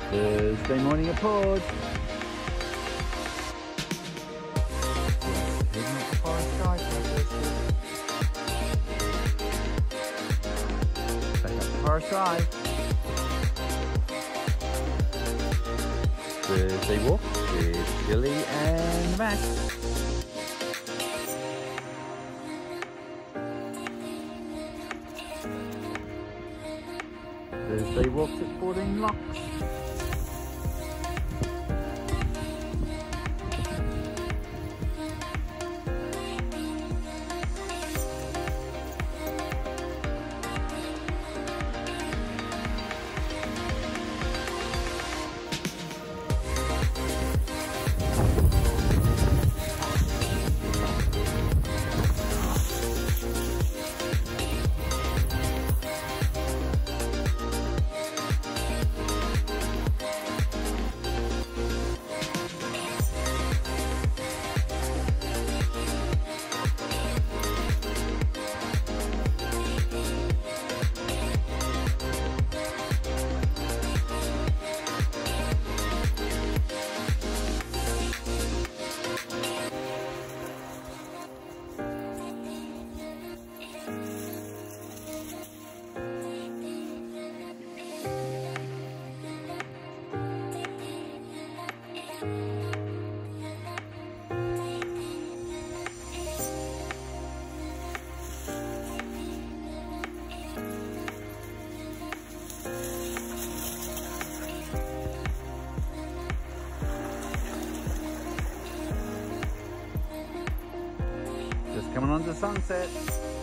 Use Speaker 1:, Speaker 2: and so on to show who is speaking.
Speaker 1: Thursday morning at Pawd. Heading up the forest sky for back up the forest drive. Thursday walk with Billy and Max. Thursday walks at 14 locks. Just coming on to sunset.